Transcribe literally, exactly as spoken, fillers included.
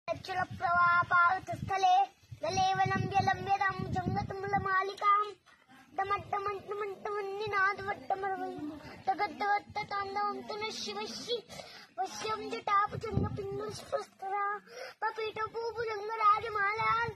प्रवापार्थस्थले दलेवलम्ब्य लम्ब्यतां जङ्गतमलमालिकाम् टमट्टमट्टमट्टमन्निनादवट्टमरवैम् तगद्धवत्तताण्डवं तु न शिवश्री वश्यं जटापचङ्गपिङ्गलस्पस्तरा पपीठपूपुजङ्गराजमाला